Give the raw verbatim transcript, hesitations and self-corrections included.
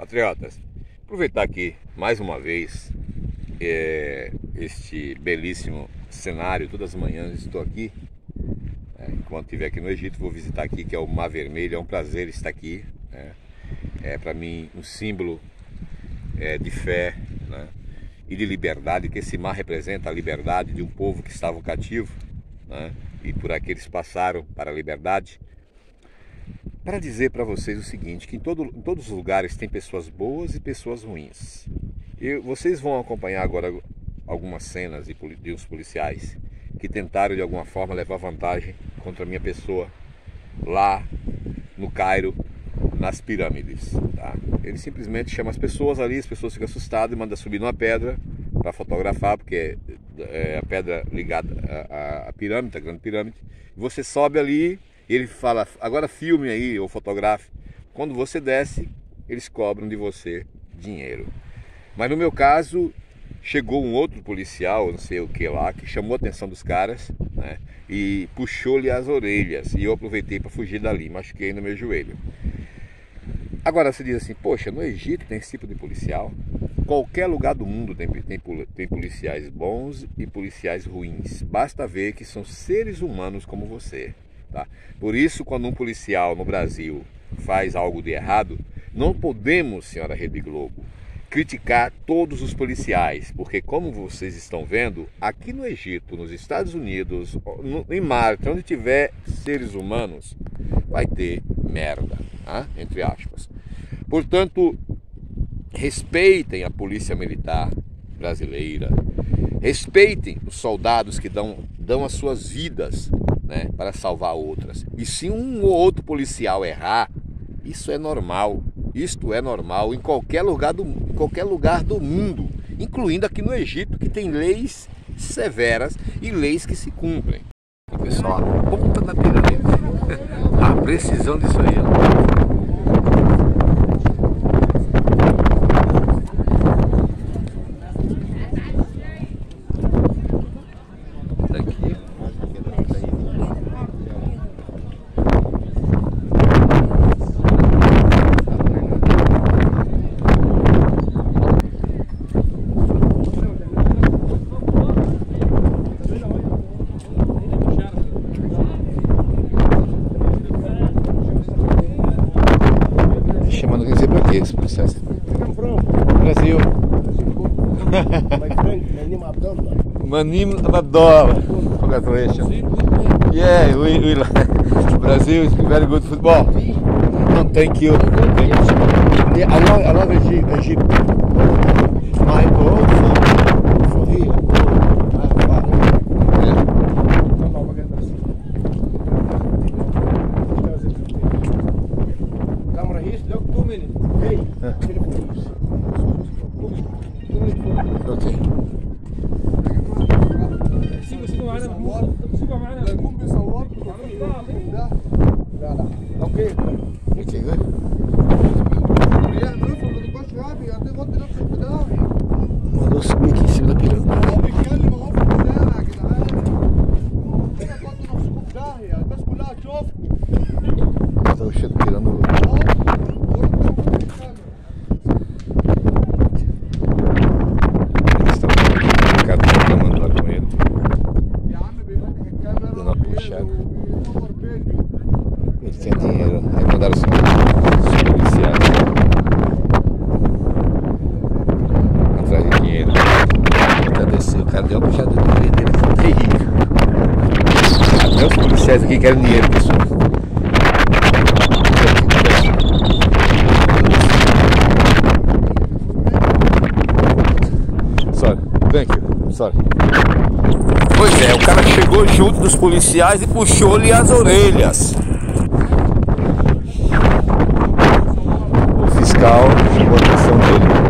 Patriotas, aproveitar aqui mais uma vez é, este belíssimo cenário. Todas as manhãs estou aqui, é, enquanto estiver aqui no Egito, vou visitar aqui, que é o Mar Vermelho. É um prazer estar aqui, né? É para mim um símbolo é, de fé, né? E de liberdade, que esse mar representa a liberdade de um povo que estava cativo, né? E por aqueles passaram para a liberdade. Para dizer para vocês o seguinte, que em, todo, em todos os lugares tem pessoas boas e pessoas ruins. E vocês vão acompanhar agora algumas cenas de, de uns policiais que tentaram de alguma forma levar vantagem contra a minha pessoa lá no Cairo, nas pirâmides, tá? Ele simplesmente chama as pessoas ali, as pessoas ficam assustadas e manda subir numa pedra para fotografar, porque é a pedra ligada à, à pirâmide, a grande pirâmide. Você sobe ali, ele fala, agora filme aí ou fotografe. Quando você desce, eles cobram de você dinheiro. Mas no meu caso, chegou um outro policial, não sei o que lá, que chamou a atenção dos caras, né, e puxou-lhe as orelhas. E eu aproveitei para fugir dali, machuquei no meu joelho. Agora você diz assim, poxa, no Egito tem esse tipo de policial? Qualquer lugar do mundo tem, tem, tem policiais bons e policiais ruins. Basta ver que são seres humanos como você. Tá? Por isso, quando um policial no Brasil faz algo de errado, não podemos, senhora Rede Globo, criticar todos os policiais, porque como vocês estão vendo, aqui no Egito, nos Estados Unidos, no, em Marte, onde tiver seres humanos, vai ter merda, tá? Entre aspas. Portanto, respeitem a polícia militar brasileira, respeitem os soldados que dão, dão as suas vidas, né, para salvar outras. E se um ou outro policial errar, isso é normal. Isto é normal em qualquer lugar do, em qualquer lugar do mundo, incluindo aqui no Egito, que tem leis severas e leis que se cumprem. Pessoal, a ponta da pirâmide, a precisão disso aí, ó. Chamando quem dizer pra quê, esse processo? Brasil. Manim Abdullah. Congratulations. Yeah, we, we Brazil is very good football. No, thank you. Thank you. Yeah, I love, I love Egypt. Egypt. My goal for here. اوكي سيبوا سيبوا معانا سيبوا معانا لا يكون بيصور لا لا لا اوكي اوكي جود يا نوصل ما تبقاش غبي يا غطي نفسك بتاعي بص ميكي سيب لك هو بيتكلم اهو في البتاع يا جدعان كده غطي نفسكم في داهيه الناس كلها تشوفكم ده وش الكلام ele tinha dinheiro, aí mandaram os policiais atrás de dinheiro. Até descer, o cara deu uma puxada do dinheiro dele, foi terrível. Até os policiais aqui querem dinheiro, pessoal. Sorry, thank you, sorry. Pois é, o cara chegou junto dos policiais e puxou-lhe as orelhas. O fiscal chamou a atenção dele.